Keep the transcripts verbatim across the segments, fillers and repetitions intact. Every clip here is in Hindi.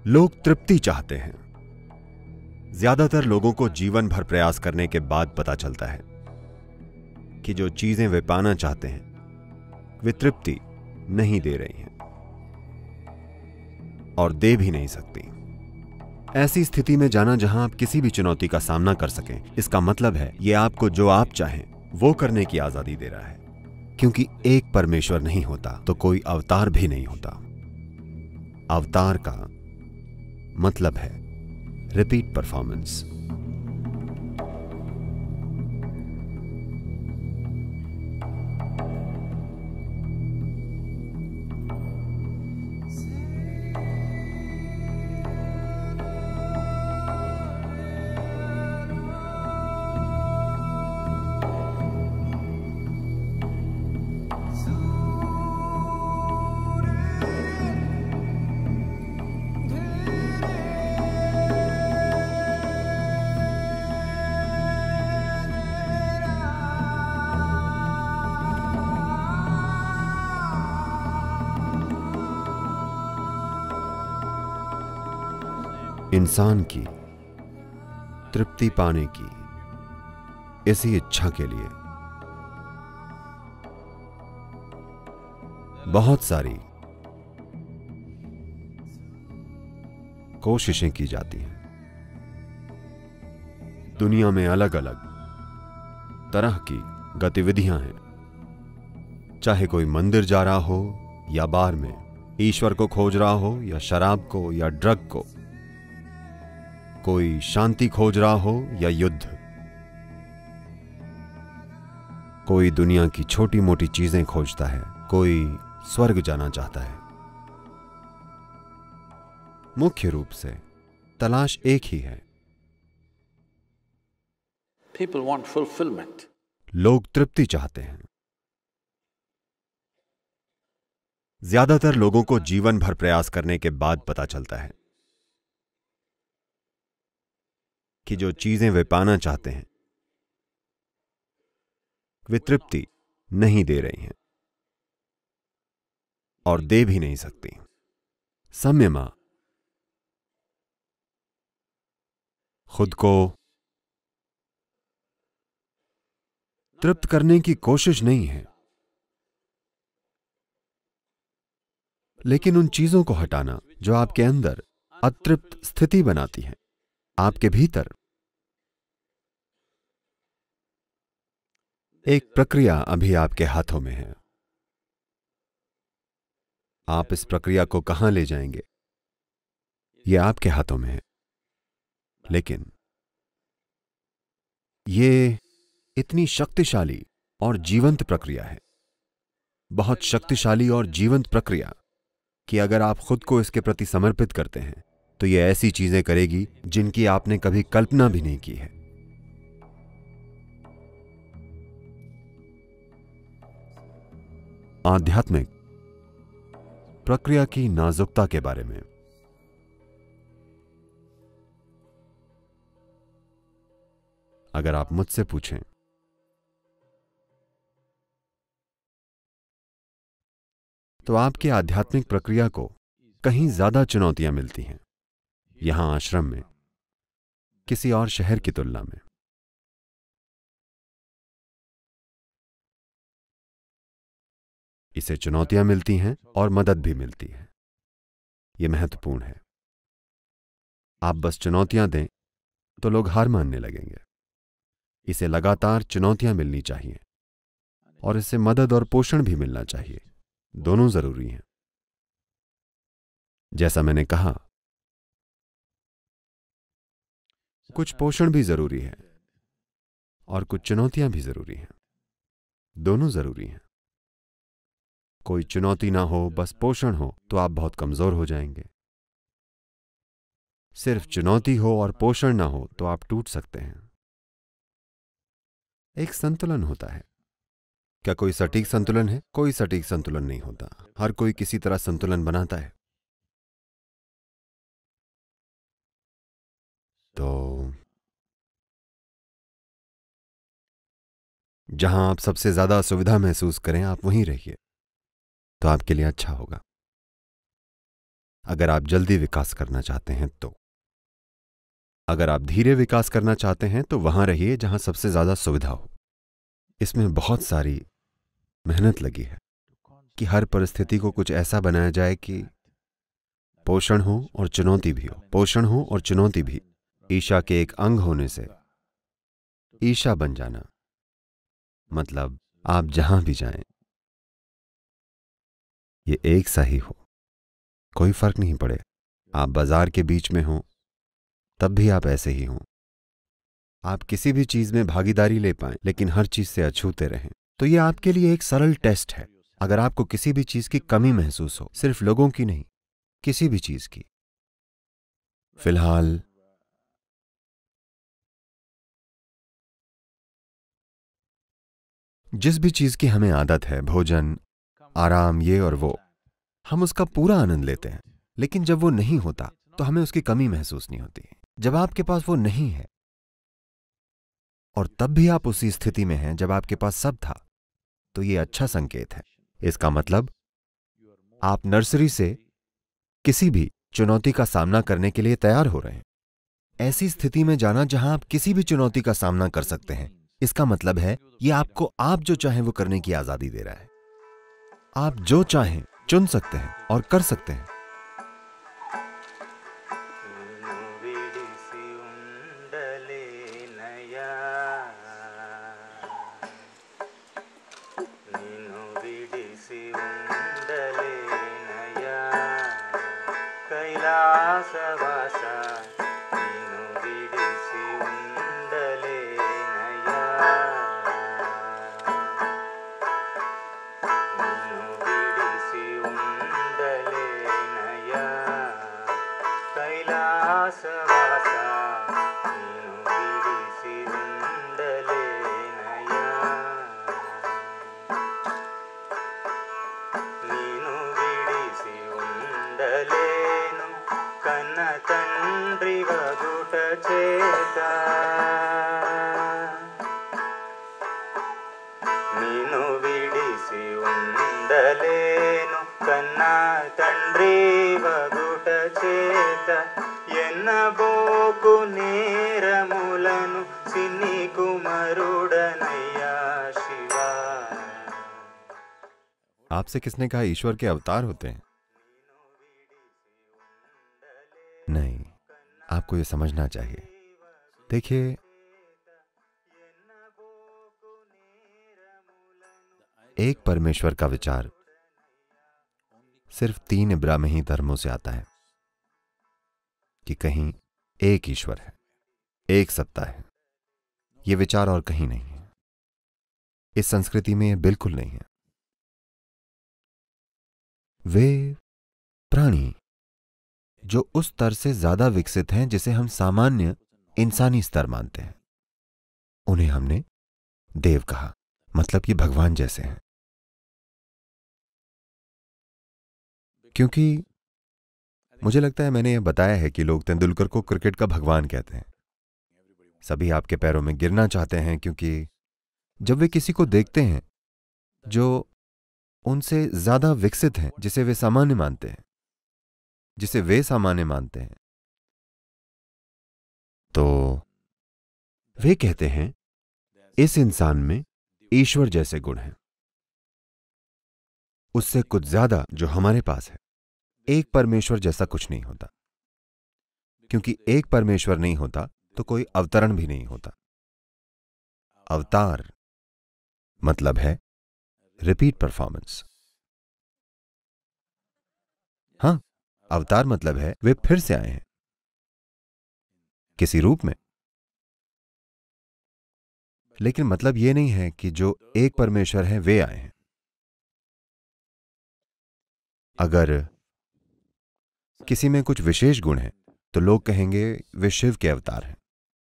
लोग तृप्ति चाहते हैं। ज्यादातर लोगों को जीवन भर प्रयास करने के बाद पता चलता है कि जो चीजें वे पाना चाहते हैं वे तृप्ति नहीं दे रही हैं और दे भी नहीं सकती। ऐसी स्थिति में जाना जहां आप किसी भी चुनौती का सामना कर सकें, इसका मतलब है यह आपको जो आप चाहें वो करने की आजादी दे रहा है। क्योंकि एक परमेश्वर नहीं होता तो कोई अवतार भी नहीं होता। अवतार का मतलब है रिपीट परफॉर्मेंस। इंसान की तृप्ति पाने की इसी इच्छा के लिए बहुत सारी कोशिशें की जाती हैं। दुनिया में अलग अलग तरह की गतिविधियां हैं। चाहे कोई मंदिर जा रहा हो या बार में ईश्वर को खोज रहा हो, या शराब को या ड्रग को, कोई शांति खोज रहा हो या युद्ध, कोई दुनिया की छोटी मोटी चीजें खोजता है, कोई स्वर्ग जाना चाहता है। मुख्य रूप से तलाश एक ही है। People want fulfillment. लोग तृप्ति चाहते हैं। ज्यादातर लोगों को जीवन भर प्रयास करने के बाद पता चलता है कि जो चीजें वे पाना चाहते हैं वे तृप्ति नहीं दे रही हैं और दे भी नहीं सकती। संयमा खुद को तृप्त करने की कोशिश नहीं है, लेकिन उन चीजों को हटाना जो आपके अंदर अतृप्त स्थिति बनाती हैं। आपके भीतर एक प्रक्रिया अभी आपके हाथों में है। आप इस प्रक्रिया को कहां ले जाएंगे यह आपके हाथों में है, लेकिन यह इतनी शक्तिशाली और जीवंत प्रक्रिया है, बहुत शक्तिशाली और जीवंत प्रक्रिया, कि अगर आप खुद को इसके प्रति समर्पित करते हैं तो यह ऐसी चीजें करेगी जिनकी आपने कभी कल्पना भी नहीं की है। आध्यात्मिक प्रक्रिया की नाजुकता के बारे में अगर आप मुझसे पूछें तो आपकी आध्यात्मिक प्रक्रिया को कहीं ज्यादा चुनौतियां मिलती हैं यहां आश्रम में किसी और शहर की तुलना में। इसे चुनौतियां मिलती हैं और मदद भी मिलती है। यह महत्वपूर्ण है। आप बस चुनौतियां दें तो लोग हार मानने लगेंगे। इसे लगातार चुनौतियां मिलनी चाहिए और इसे मदद और पोषण भी मिलना चाहिए। दोनों जरूरी हैं। जैसा मैंने कहा, कुछ पोषण भी जरूरी है और कुछ चुनौतियां भी जरूरी हैं। दोनों जरूरी हैं। कोई चुनौती ना हो, बस पोषण हो, तो आप बहुत कमजोर हो जाएंगे। सिर्फ चुनौती हो और पोषण ना हो तो आप टूट सकते हैं। एक संतुलन होता है। क्या कोई सटीक संतुलन है? कोई सटीक संतुलन नहीं होता। हर कोई किसी तरह संतुलन बनाता है। तो जहां आप सबसे ज्यादा सुविधा महसूस करें, आप वहीं रहिए, तो आपके लिए अच्छा होगा। अगर आप जल्दी विकास करना चाहते हैं तो। अगर आप धीरे विकास करना चाहते हैं तो वहां रहिए जहां सबसे ज्यादा सुविधा हो। इसमें बहुत सारी मेहनत लगी है कि हर परिस्थिति को कुछ ऐसा बनाया जाए कि पोषण हो और चुनौती भी हो, पोषण हो और चुनौती भी। ईशा के एक अंग होने से ईशा बन जाना मतलब आप जहां भी जाएं ये एक सा ही हो, कोई फर्क नहीं पड़े। आप बाजार के बीच में हो तब भी आप ऐसे ही हों। आप किसी भी चीज में भागीदारी ले पाएं लेकिन हर चीज से अछूते रहें। तो ये आपके लिए एक सरल टेस्ट है। अगर आपको किसी भी चीज की कमी महसूस हो, सिर्फ लोगों की नहीं, किसी भी चीज की, फिलहाल जिस भी चीज की हमें आदत है, भोजन, आराम, ये और वो, हम उसका पूरा आनंद लेते हैं। लेकिन जब वो नहीं होता तो हमें उसकी कमी महसूस नहीं होती। जब आपके पास वो नहीं है और तब भी आप उसी स्थिति में हैं जब आपके पास सब था, तो ये अच्छा संकेत है। इसका मतलब आप नर्सरी से किसी भी चुनौती का सामना करने के लिए तैयार हो रहे हैं। ऐसी स्थिति में जाना जहां आप किसी भी चुनौती का सामना कर सकते हैं, इसका मतलब है ये आपको आप जो चाहें वो करने की आजादी दे रहा है। आप जो चाहें चुन सकते हैं और कर सकते हैं। आपसे किसने कहा ईश्वर के अवतार होते हैं? नहीं, आपको यह समझना चाहिए। देखिए, एक परमेश्वर का विचार सिर्फ तीन इब्राहिमी धर्मों से आता है कि कहीं एक ईश्वर है, एक सत्ता है। यह विचार और कहीं नहीं है। इस संस्कृति में यह बिल्कुल नहीं है। वे प्राणी जो उस स्तर से ज्यादा विकसित हैं जिसे हम सामान्य इंसानी स्तर मानते हैं, उन्हें हमने देव कहा। मतलब ये भगवान जैसे हैं। क्योंकि मुझे लगता है मैंने यह बताया है कि लोग तेंदुलकर को क्रिकेट का भगवान कहते हैं। सभी आपके पैरों में गिरना चाहते हैं क्योंकि जब वे किसी को देखते हैं जो उनसे ज्यादा विकसित हैं, जिसे वे सामान्य मानते हैं, जिसे वे सामान्य मानते हैं, तो वे कहते हैं इस इंसान में ईश्वर जैसे गुण हैं। उससे कुछ ज्यादा जो हमारे पास है। एक परमेश्वर जैसा कुछ नहीं होता, क्योंकि एक परमेश्वर नहीं होता तो कोई अवतरण भी नहीं होता। अवतार मतलब है रिपीट परफॉर्मेंस। हां, अवतार मतलब है वे फिर से आए हैं किसी रूप में। लेकिन मतलब यह नहीं है कि जो एक परमेश्वर है वे आए हैं। अगर किसी में कुछ विशेष गुण है तो लोग कहेंगे वे शिव के अवतार हैं।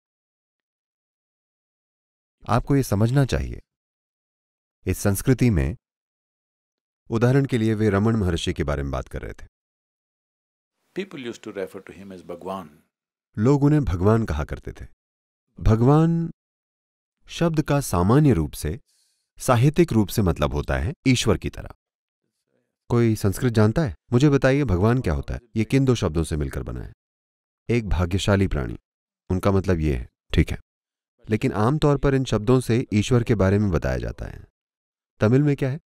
आपको यह समझना चाहिए, इस संस्कृति में उदाहरण के लिए वे रमन महर्षि के बारे में बात कर रहे थे। People used to refer to him as Bhagwan. लोग उन्हें भगवान कहा करते थे। भगवान शब्द का सामान्य रूप से, साहित्यिक रूप से मतलब होता है ईश्वर की तरह। कोई संस्कृत जानता है? मुझे बताइए भगवान क्या होता है? ये किन दो शब्दों से मिलकर बना है? एक भाग्यशाली प्राणी, उनका मतलब ये है, ठीक है। लेकिन आमतौर पर इन शब्दों से ईश्वर के बारे में बताया जाता है। तमिल में क्या है?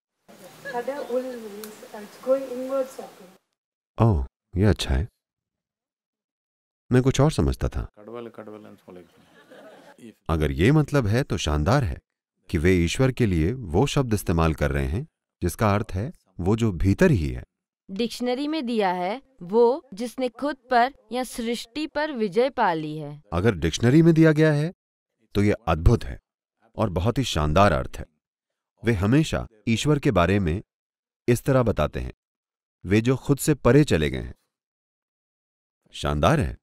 ओह, ये अच्छा है। मैं कुछ और समझता था। अगर ये मतलब है तो शानदार है कि वे ईश्वर के लिए वो शब्द इस्तेमाल कर रहे हैं जिसका अर्थ है वो जो भीतर ही है। डिक्शनरी में दिया है वो जिसने खुद पर या सृष्टि पर विजय पा ली है। अगर डिक्शनरी में दिया गया है तो यह अद्भुत है और बहुत ही शानदार अर्थ है। वे हमेशा ईश्वर के बारे में इस तरह बताते हैं, वे जो खुद से परे चले गए हैं। शानदार है।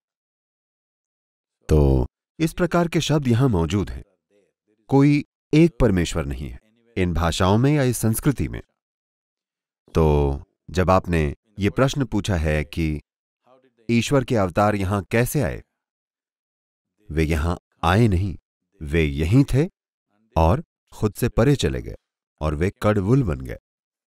तो इस प्रकार के शब्द यहां मौजूद हैं। कोई एक परमेश्वर नहीं है इन भाषाओं में या इस संस्कृति में। तो जब आपने ये प्रश्न पूछा है कि ईश्वर के अवतार यहां कैसे आए, वे यहां आए नहीं, वे यहीं थे और खुद से परे चले गए और वे कडवुल बन गए।